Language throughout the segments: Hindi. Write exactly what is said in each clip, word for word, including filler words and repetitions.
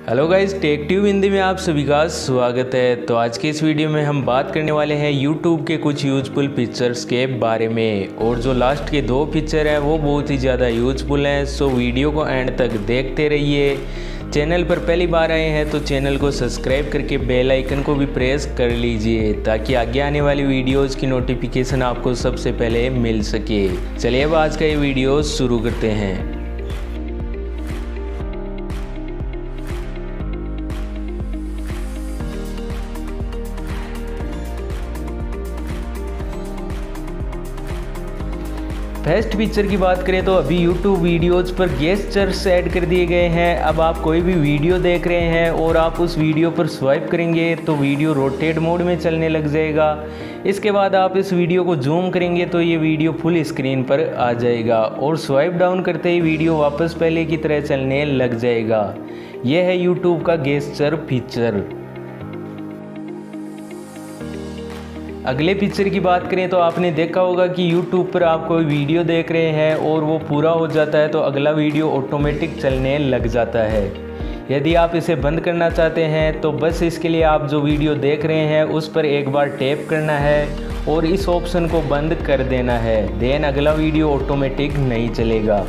Hello guys, Tech Tube Hindi में आप सभी का स्वागत है। तो आज के इस वीडियो में हम बात करने वाले हैं यूट्यूब के कुछ यूजफुल फीचर्स के बारे में। और जो लास्ट के दो फीचर हैं वो बहुत ही ज़्यादा यूजफुल हैं, सो वीडियो को एंड तक देखते रहिए। चैनल पर पहली बार आए हैं तो चैनल को सब्सक्राइब करके बेल आइकन को भी प्रेस कर लीजिए ताकि आगे आने वाली वीडियोस की नोटिफिकेशन आपको सबसे पहले मिल सके। चलिए अब आज का ये वीडियो शुरू करते हैं। फर्स्ट फीचर की बात करें तो अभी YouTube वीडियोज़ पर गेस्चर्स ऐड कर दिए गए हैं। अब आप कोई भी वीडियो देख रहे हैं और आप उस वीडियो पर स्वाइप करेंगे तो वीडियो रोटेट मोड में चलने लग जाएगा। इसके बाद आप इस वीडियो को जूम करेंगे तो ये वीडियो फुल स्क्रीन पर आ जाएगा और स्वाइप डाउन करते ही वीडियो वापस पहले की तरह चलने लग जाएगा। यह है YouTube का गेस्चर फीचर। अगले फीचर की बात करें तो आपने देखा होगा कि YouTube पर आप कोई वीडियो देख रहे हैं और वो पूरा हो जाता है तो अगला वीडियो ऑटोमेटिक चलने लग जाता है। यदि आप इसे बंद करना चाहते हैं तो बस इसके लिए आप जो वीडियो देख रहे हैं उस पर एक बार टैप करना है और इस ऑप्शन को बंद कर देना है। देन अगला वीडियो ऑटोमेटिक नहीं चलेगा।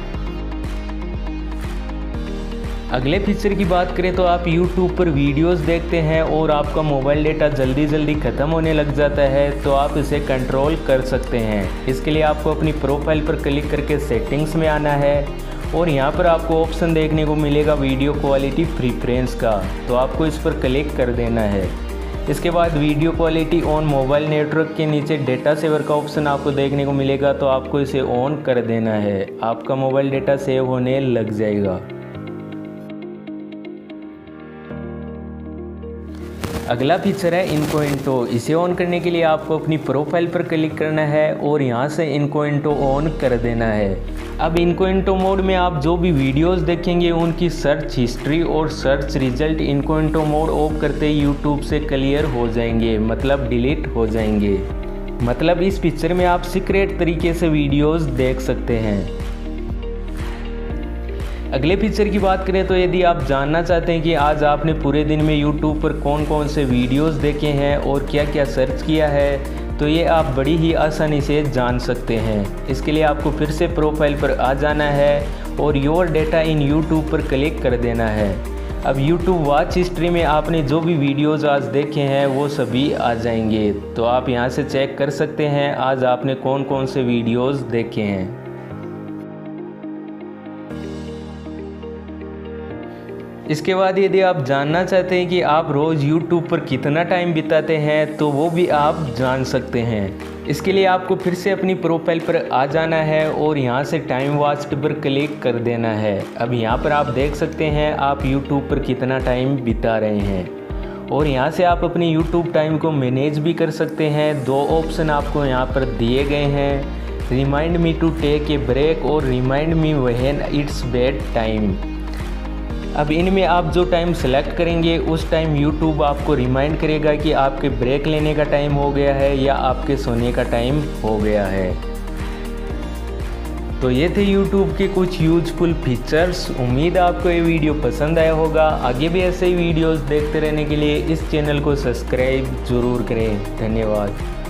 अगले फीचर की बात करें तो आप YouTube पर वीडियोस देखते हैं और आपका मोबाइल डेटा जल्दी जल्दी ख़त्म होने लग जाता है तो आप इसे कंट्रोल कर सकते हैं। इसके लिए आपको अपनी प्रोफाइल पर क्लिक करके सेटिंग्स में आना है और यहाँ पर आपको ऑप्शन देखने को मिलेगा वीडियो क्वालिटी प्रीफरेंस का, तो आपको इस पर क्लिक कर देना है। इसके बाद video quality on mobile network के नीचे डेटा सेवर का ऑप्शन आपको देखने को मिलेगा, तो आपको इसे ऑन कर देना है। आपका मोबाइल डेटा सेव होने लग जाएगा। अगला फीचर है इनकोगेंटो। इसे ऑन करने के लिए आपको अपनी प्रोफाइल पर क्लिक करना है और यहाँ से इनकोगेंटो ऑन कर देना है। अब इनकोगेंटो मोड में आप जो भी वीडियोस देखेंगे उनकी सर्च हिस्ट्री और search result incognito mode off करते ही यूट्यूब से क्लियर हो जाएंगे, मतलब डिलीट हो जाएंगे। मतलब इस फीचर में आप सीक्रेट तरीके से वीडियोस देख सकते हैं। अगले फीचर की बात करें तो यदि आप जानना चाहते हैं कि आज आपने पूरे दिन में YouTube पर कौन कौन से वीडियोस देखे हैं और क्या क्या सर्च किया है, तो ये आप बड़ी ही आसानी से जान सकते हैं। इसके लिए आपको फिर से प्रोफाइल पर आ जाना है और योर डेटा इन YouTube पर क्लिक कर देना है। अब YouTube वॉच हिस्ट्री में आपने जो भी वीडियोज़ आज देखे हैं वो सभी आ जाएंगे, तो आप यहाँ से चेक कर सकते हैं आज आपने कौन कौन से वीडियोज़ देखे हैं। इसके बाद यदि आप जानना चाहते हैं कि आप रोज़ YouTube पर कितना टाइम बिताते हैं तो वो भी आप जान सकते हैं। इसके लिए आपको फिर से अपनी प्रोफाइल पर आ जाना है और यहाँ से टाइम वॉच्ड पर क्लिक कर देना है। अब यहाँ पर आप देख सकते हैं आप YouTube पर कितना टाइम बिता रहे हैं और यहाँ से आप अपनी YouTube टाइम को मैनेज भी कर सकते हैं। दो ऑप्शन आपको यहाँ पर दिए गए हैं, remind me to take a break और remind me when it's bed time. अब इनमें आप जो टाइम सेलेक्ट करेंगे उस टाइम YouTube आपको रिमाइंड करेगा कि आपके ब्रेक लेने का टाइम हो गया है या आपके सोने का टाइम हो गया है। तो ये थे YouTube के कुछ यूजफुल फीचर्स। उम्मीद है आपको ये वीडियो पसंद आया होगा। आगे भी ऐसे ही वीडियोस देखते रहने के लिए इस चैनल को सब्सक्राइब ज़रूर करें। धन्यवाद।